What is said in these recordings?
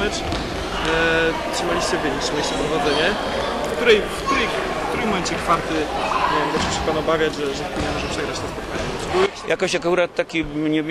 mecz, trzymaliście wynik, trzymaliście prowadzenie. W którym momencie kwarty zaczął się Pan obawiać, że Gdynia może przegrać to spotkanie? Jakoś akurat taki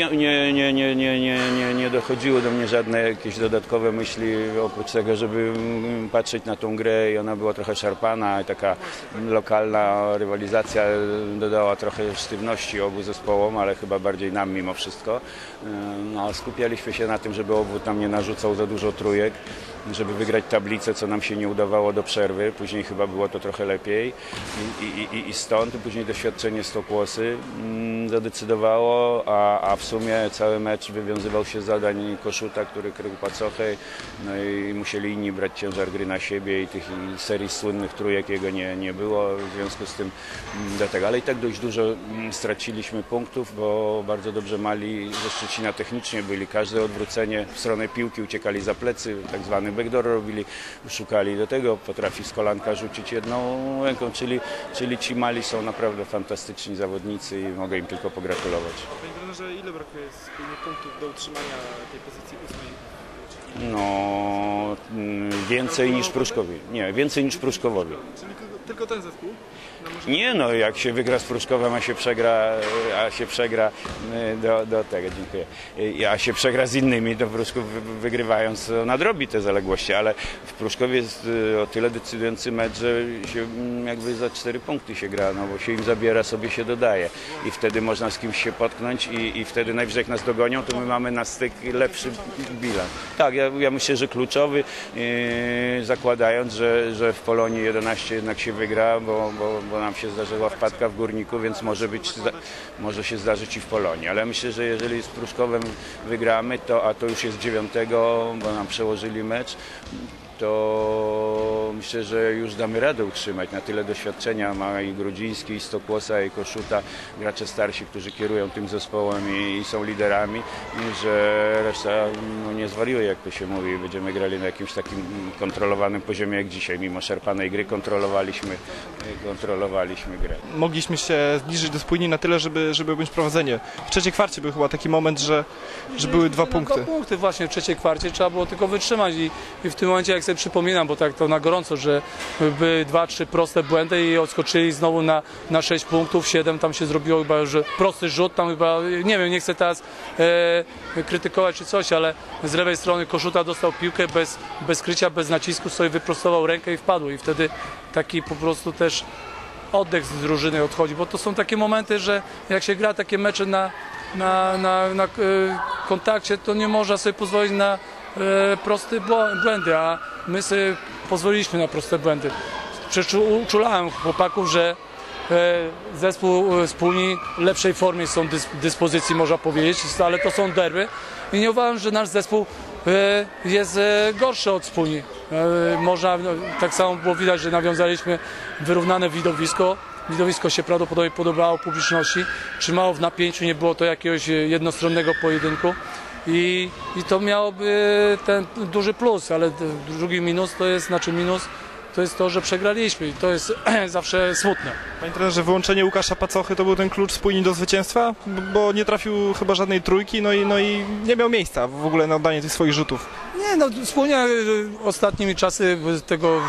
nie dochodziły do mnie żadne jakieś dodatkowe myśli, oprócz tego, żeby patrzeć na tą grę i ona była trochę szarpana i taka lokalna rywalizacja dodała trochę sztywności obu zespołom, ale chyba bardziej nam mimo wszystko. No, skupialiśmy się na tym, żeby obwód nam nie narzucał za dużo trójek, żeby wygrać tablicę, co nam się nie udawało do przerwy. Później chyba było to trochę lepiej i stąd później doświadczenie Stokłosy zadecydowało, a w sumie cały mecz wywiązywał się z zadań Kossuta, który krył pacochę, no i musieli inni brać ciężar gry na siebie i tych serii słynnych trójek jego nie było, w związku z tym do tego. Ale i tak dość dużo straciliśmy punktów, bo bardzo dobrze Mali ze Szczecina technicznie byli. Każde odwrócenie w stronę piłki uciekali za plecy, tak zwany backdoor robili, szukali do tego, potrafi z kolanka rzucić jedną ręką, czyli ci Mali są naprawdę fantastyczni zawodnicy i mogę im tylko pogratulować. Panie trenerze, ile brakuje punktów do utrzymania tej pozycji 8? No, więcej niż Pruszkowi. Nie, więcej niż Pruszkowowi. Czyli tylko ten zespół? Nie no, jak się wygra z Pruszkowem, a się przegra do tego, dziękuję, a się przegra z innymi, to Pruszków wygrywając nadrobi te zaległości, ale w Pruszkowie jest o tyle decydujący mecz, że się jakby za 4 punkty się gra, no bo się im zabiera, sobie się dodaje i wtedy można z kimś się potknąć i wtedy najwyżej jak nas dogonią, to my mamy na styk lepszy bilans. Tak, ja myślę, że kluczowy, zakładając, że w Polonii 11 jednak się wygra, bo nam się zdarzyła wpadka w Górniku, więc może się zdarzyć i w Polonii. Ale myślę, że jeżeli z Pruszkowem wygramy, a to już jest 9, bo nam przełożyli mecz, to myślę, że już damy radę utrzymać. Na tyle doświadczenia ma i Grudziński, i Stokłosa, i Kossuta, gracze starsi, którzy kierują tym zespołem i są liderami, i że reszta nie zwariuje, jak to się mówi. Będziemy grali na jakimś takim kontrolowanym poziomie jak dzisiaj. Mimo szarpanej gry kontrolowaliśmy grę. Mogliśmy się zbliżyć do spójni na tyle, żeby objąć prowadzenie. W trzeciej kwarcie był chyba taki moment, że były 2 punkty. 2 punkty właśnie w trzeciej kwarcie, trzeba było tylko wytrzymać i w tym momencie, jak sobie przypominam, bo tak to na gorąco, że były 2-3 proste błędy i odskoczyli znowu na 6 punktów, 7 tam się zrobiło chyba, że prosty rzut, tam chyba, nie wiem, nie chcę teraz krytykować czy coś, ale z lewej strony Kossuta dostał piłkę bez krycia, bez nacisku, sobie wyprostował rękę i wpadł i wtedy taki po prostu też oddech z drużyny odchodzi, bo to są takie momenty, że jak się gra takie mecze na kontakcie, to nie można sobie pozwolić na proste błędy, a my sobie pozwoliliśmy na proste błędy. Uczulałem chłopaków, że zespół Spółni w lepszej formie są dyspozycji, można powiedzieć, ale to są derby i nie uważam, że nasz zespół jest gorszy od Spółni. Można, tak samo było widać, że nawiązaliśmy wyrównane widowisko. Widowisko się prawdopodobnie podobało publiczności, trzymało w napięciu, nie było to jakiegoś jednostronnego pojedynku i to miałoby ten duży plus, ale drugi minus to jest to, że przegraliśmy i to jest zawsze smutne. Panie trenerze, wyłączenie Łukasza Pacochy to był ten klucz Spójni do zwycięstwa, bo nie trafił chyba żadnej trójki, no i nie miał miejsca w ogóle na oddanie tych swoich rzutów. Nie, no Spójnia ostatnimi czasy tego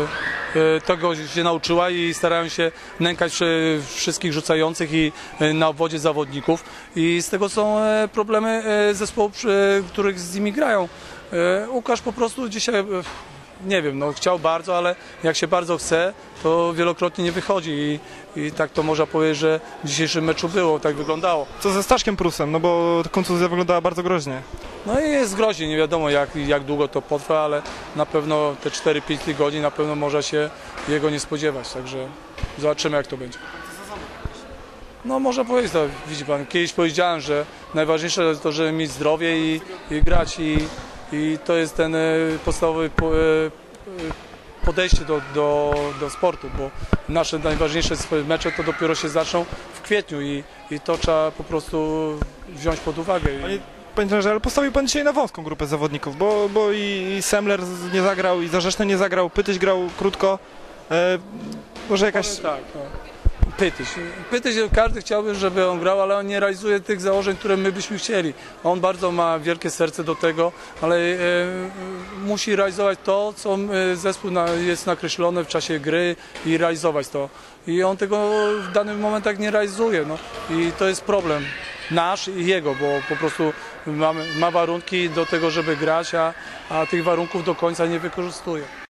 się nauczyła i starają się nękać wszystkich rzucających i na obwodzie zawodników i z tego są problemy zespołów, których z nimi grają. Łukasz po prostu dzisiaj, nie wiem, no chciał bardzo, ale jak się bardzo chce, to wielokrotnie nie wychodzi i tak to można powiedzieć, że w dzisiejszym meczu było, tak wyglądało. Co ze Staszkiem Prusem, no bo kontuzja wyglądała bardzo groźnie. No i jest groźnie, nie wiadomo jak długo to potrwa, ale na pewno te 4-5 tygodni na pewno można się jego nie spodziewać, także zobaczymy jak to będzie. No można powiedzieć, to widzi pan, kiedyś powiedziałem, że najważniejsze jest to, żeby mieć zdrowie i grać i to jest ten podstawowy podejście do sportu, bo nasze najważniejsze mecze to dopiero się zaczną w kwietniu i to trzeba po prostu wziąć pod uwagę. Panie trenerze, ale postawił pan dzisiaj na wąską grupę zawodników, bo i Semler nie zagrał, i Zarzeczny nie zagrał, Pytyś grał krótko. Może jakaś... Tak, no. Pytyś, każdy chciałby, żeby on grał, ale on nie realizuje tych założeń, które my byśmy chcieli. On bardzo ma wielkie serce do tego, ale musi realizować to, co zespół jest nakreślone w czasie gry i realizować to. I on tego w danych momentach nie realizuje. No. I to jest problem nasz i jego, bo po prostu ma warunki do tego, żeby grać, a tych warunków do końca nie wykorzystuje.